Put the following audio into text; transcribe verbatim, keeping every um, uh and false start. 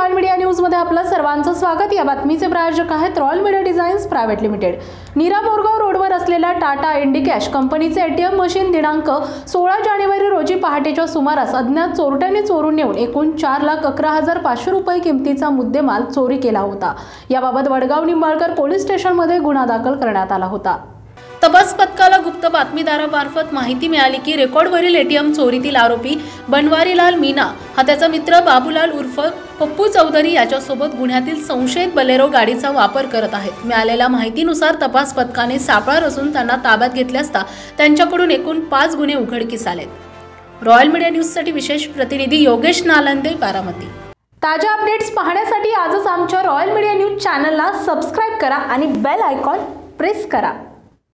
Royal media news मध्ये आपलं सर्वांचं स्वागत। या बातमीचे प्रायोजक आहेत royal media designs private limited. Nira Morgaon रोडवर असलेल्या टाटा इंडिकॅश कंपनीचे एटीएम मशीन दिनांक सोळा जानेवारी रोजी पहाटेच्या सुमारास अज्ञात चोरट्यांनी चोरून नेऊन एकूण चार लाख अकरा हजार पाचशे रुपये किमतीचा मुद्देमाल चोरी केला होता। याबाबत वडगाव निंबाळकर पोलीस स्टेशनमध्ये गुन्हा दाखल करण्यात आला होता। तपास पथकाला गुप्त बातमीदारामार्फत माहिती मिळाली की रेकॉर्डवरील एटीएम चोरीतील आरोपी बनवारीलाल मीना हा त्याचा मित्र बाबूलाल उर्फ पप्पू चौधरी याच्यासोबत गुन्ह्यातील संशयित बलेरो गाडीचा वापर करत आहेत। मिळालेल्या माहितीनुसार तपास पथकाने सापळा रचून त्यांना ताब्यात घेतले असता त्यांच्याकडून एकूण पाच गुन्हे उघडकीस आलेत। रॉयल मीडिया न्यूजसाठी विशेष प्रतिनिधी योगेश नालंदे, बारामती। ताज्या अपडेट्स पाहण्यासाठी आजच आमच्या रॉयल मीडिया न्यूज चॅनलला सबस्क्राइब करा आणि बेल आयकॉन प्रेस करा।